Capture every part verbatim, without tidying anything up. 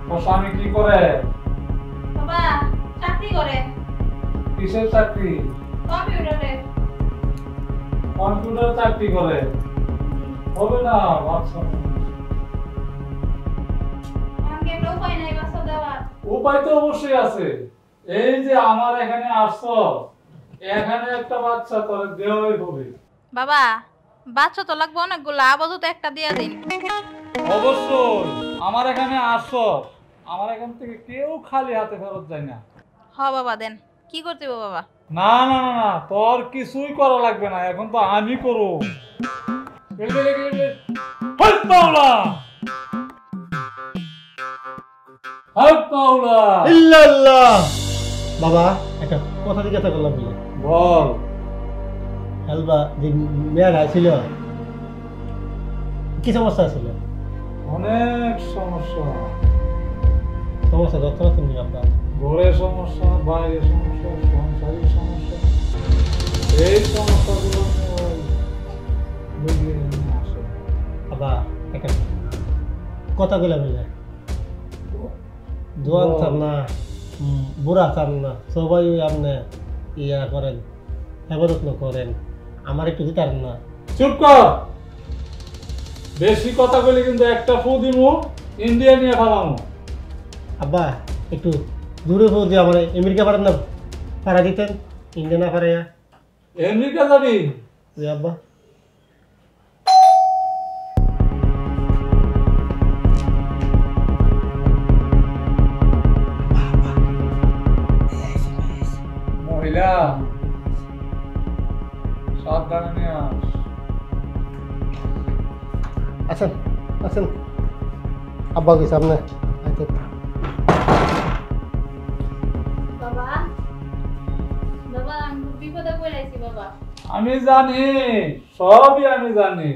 তোর স্বামী কি করে? বাবা চাকরি করে। কিসের চাকরি? কম্পিউটারে। কম্পিউটার চাকরি করে? হবে না বাচ্চা। আমাকে একটা উপায় নাই বাচ্চা দেওয়ার। উপায় তো অবশ্যই আছে। এই যে আমার এখানে আসছো, এখানে একটা বাচ্চা তোর দেওয়াই হবে। বাবা বাচ্চা তো লাগবে অনেকগুলো, আপাতত একটা দিয়ে দিন। অবশ্যই আমার এখানে আসছো, আমার এখান থেকে কেউ খালি হাতে ফেরত যায় না। হ বাবা দেন। কি করতে হবে বাবা? না না না না, তোর কিছুই করা লাগবে না, এখন তো আমি করব। গেলে গেলে গেলে হাত পাওলা, হাত পাওলা ইল্লাল্লাহ। বাবা একটা কথা জিজ্ঞাসা করলাম বলে বল। হেলবা যে মেয়েরা ছিল কি সমস্যা ছিল? অনেক সমস্যা, সমস্যা যত তুমি আপনার ঘরের সমস্যা, বাইরের সমস্যা, সংসারিক সমস্যা, এই সমস্যাগুলো নিয়ে আসে। আবার একটা কথা বলে মিলে জোয়ান চান না, উম, বুড়া চান না, সবাই ওই আপনি ইয়া করেন, হেফাজত করেন, আমার একটু দিতে পারেন না? চুপ কর, বেশি কথা বলি কিন্তু একটা ফু দিমু, ইন্ডিয়া নিয়ে ফেলামু। আব্বা একটু দূরে ফোন দিয়ে আমার আমেরিকা পারেন না, পাড়া দিতেন, ইন্ডিয়া না পারে। আমেরিকা যাবি? জি আব্বা। মহিলা সাবধানে নিয়ে আস। আছেন আছেন আব্বা কি সামনে আছেন? বাবা বাবা আমি বিপদে পড়ে আছি বাবা। আমি জানি, সবই আমি জানি।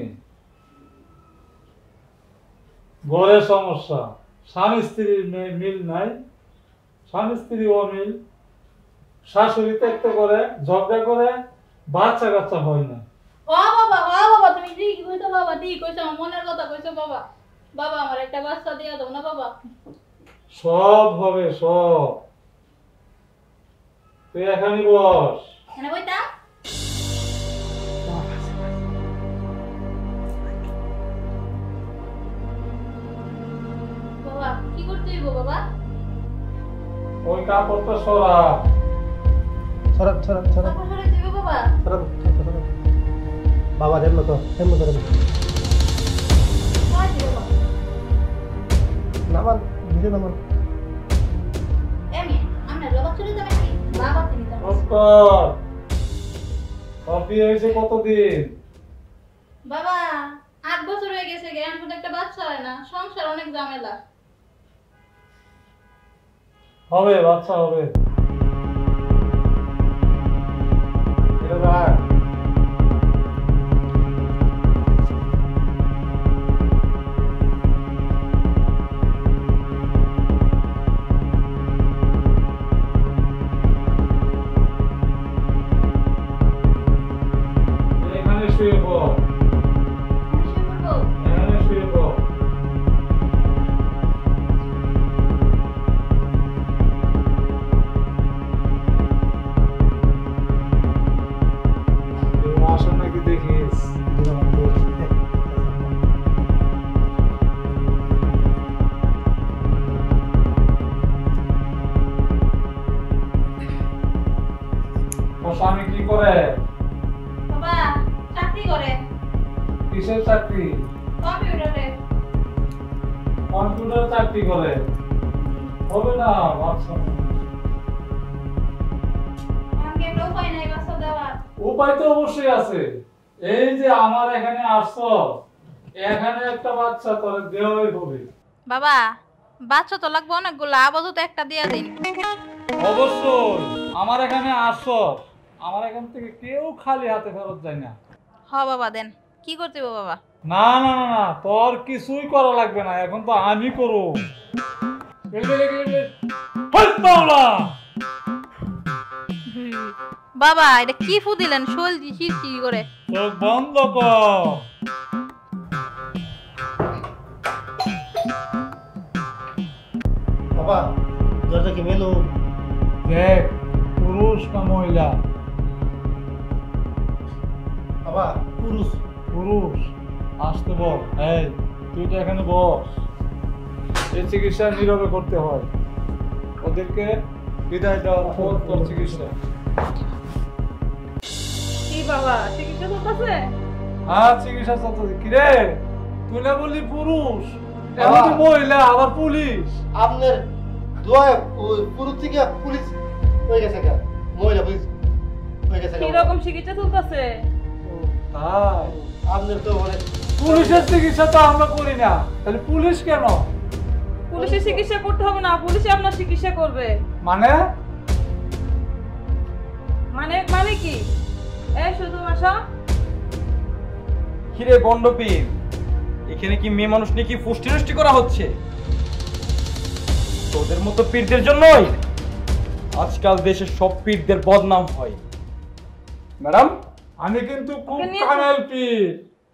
ঘরের সমস্যা, স্বামী স্ত্রীর মে- মিল নাই, স্বামী স্ত্রী অমিল, শাশুড়ি ত্যাক্ত করে, ঝগড়া করে, বাচ্চা কাচ্চা হয় না। ও বাবা ও বাবা তুমি ঠিক কইছো বাবা, ঠিক কইছো, আমার মনের কথা কইছো বাবা। বাবা আমার একটা বাচ্চা দিয়ে দাও না বাবা। সব হবে সব। তুই এখানে বস। এনে বইতা বাবা কি করতে হইব বাবা? ওই কাপড়টা সরা। সরান সরান সরান কাপড় সরাই দিবে বাবা? সরান সরান। বাবা দেন তো দেন তো সরাই দিবে বাবা। নামান দিদি নামান। এমনি আমরা বাবা চলে যাবে কি বাবা তুমি তো নমস্কার। কফি হয়েছে কতদিন? বাবা আট বছর হয়ে গেছে গে, এখন একটা বাচ্চা হয় না, সংসার অনেক ঝামেলা। হবে, বাচ্চা হবে। এটা রাখ। এখানে শুয়ে পড়, আমি শুয়ে পড়বো? এখানে শুয়ে পড়। কেউ আসে নাকি দেখিস। তোর স্বামী কি করে? বাবা চাকরি করে। কিসের চাকরি? কম্পিউটারে। কম্পিউটার চাকরি করে? হবে না বাচ্চা। আমাকে একটা উপায় নাই বাচ্চা দেওয়ার। উপায় তো অবশ্যই আছে। এই যে আমার এখানে আসছো, এখানে একটা বাচ্চা তোর দেওয়াই হবে। বাবা বাচ্চা তো লাগবে অনেকগুলো, আপাতত একটা দিয়ে দিন। অবশ্যই আমার এখানে আসছো, আমার এখান থেকে কেউ খালি হাতে ফেরত যায় না। হ বাবা দেন। কি করতে হবে বাবা? না না না না, তোর কিছুই করা লাগবে না, এখন তো আমি করব। গেলে গেলে গেলে হাত পাওলা। বাবা এটা কি ফু দিলেন, শোল শিরশির করে। চোখ বন্ধ কর। বাবা দরজা কি মেলো? দেখ পুরুষ না মহিলা? বাবা পুরুষ। পুরুষ। আসতে বল। এই তুই তো এখানে বস। এই চিকিৎসা নীরবে করতে হয়, ওদেরকে বিদায় দেওয়ার পর তোর চিকিৎসা। কি বাবা চিকিৎসা চলতেছে? হ্যাঁ চিকিৎসা চলতেছে। কিরে তুই না বললি পুরুষ, এখন তুই মহিলা আবার পুলিশ। আপনার দোয়া ওই পুরুষ থেকে পুলিশ হয়ে গেছে কেন? মহিলা পুলিশ হয়ে গেছে কি রকম চিকিৎসা চলতেছে? তাই আপনার তো অনেক পুলিশের চিকিৎসা তো আমরা করি না, তাহলে পুলিশ কেন? পুলিশের চিকিৎসা করতে হবে না, পুলিশে আপনার চিকিৎসা করবে। মানে মানে মানে কি? এই শুধু মাসা কিরে বন্ডপীর, এখানে কি মেয়ে মানুষ নিয়ে কি ফুষ্টি নষ্টি করা হচ্ছে? তোদের মতো পীরদের জন্যই আজকাল দেশে সব পীরদের বদনাম হয়। ম্যাডাম আমি কিন্তু খুব ওকে নিয়ে কামেল পীর।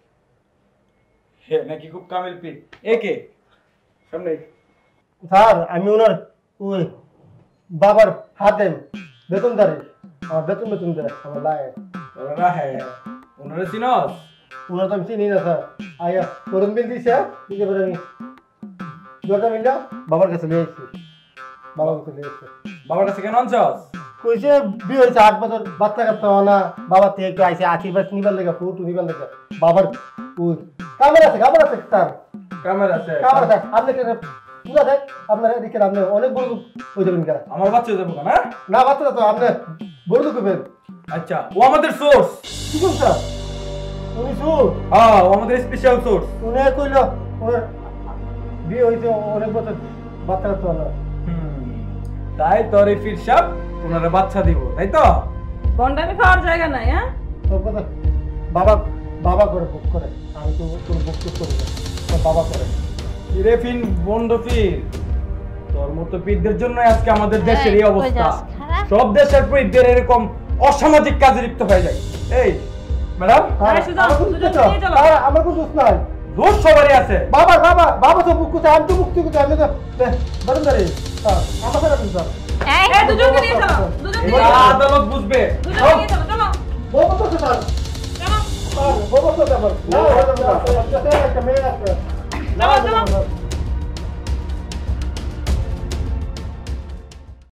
হে নাকি খুব কামিল পীর? একে সামনে স্যার আমি ওনার ওই বাবার হাতেম বেতনদারি, আমার বেতন বেতন দেয় আমার লাগে। ওরা হ্যাঁ ওনারা চিনস? ওনার তো আমি চিনি না স্যার। আয়া তরুণ বিল দিছে দিতে পারে আমি দরজা মিলটা বাবার কাছে নিয়ে এসেছি। বাবার কাছে নিয়ে এসেছি বাবার কাছে কেন আনছস? কইছে বিয়ে হয়েছে আট বছর বাচ্চা কাচ্চা হয় না, বাবার থেকে একটু আইসে আশীর্বাদ নিবার লেগে ফুট নিবার লেগে বাবার ওই কামের আছে কামের আছে স্যার ক্যামেরা আছে। কামের আছে। আপনি কেন পুরা দেখ আপনার এদিকে আপনি অনেক বড় লোক হয়ে যাবেন কেন? আমার বাচ্চা যাবো না? না বাচ্চা তো আপনি বড় লোক হবেন। আচ্ছা ও আমাদের সোর্স। কি করুন স্যার? উনি শুন হ্যাঁ ও আমাদের স্পেশাল সোর্স। উনি কইল ওনার বিয়ে হয়েছে অনেক বছর বাচ্চা কাচ্চা হয় না। তাই তোর এই পীর সাহেব ওনারা বাচ্চা দিব, তাই তো? গন্ডামি খাওয়ার জায়গা নাই। হ্যাঁ তোর কথা বাবা বাবা করে বুক করে, আমি তো তোর বুক টুক করি না, তোর বাবা করে। কিরে ফিন বন্ড পীর, তোর মতো পীরদের জন্য আজকে আমাদের দেশের এই অবস্থা। সব দেশের পীরদের এরকম অসামাজিক কাজে লিপ্ত হয়ে যায়। এই ম্যাডাম আরে সুজা, আমার কোনো সুজা, দোষ নাই। নিয়ে চলো। আর আমার কোনো দোষ নাই। দোষ সবারই আছে। বাবা বাবা বাবা তো বুক করছে, আমি তো মুক্তি করছি, আমি তো বেতনদারি। হ্যাঁ আমার সাথে আপনি স্যার এই দুজনকে নিয়ে চলো, দুজনকে এবার নিয়ে চলো। আদালত বুঝবে। দুজনকে নিয়ে চলো, চলো। বউ করছে স্যার, চলো। বউ করছে আমার না, একটা মেয়ে আছে। চলো, চলো।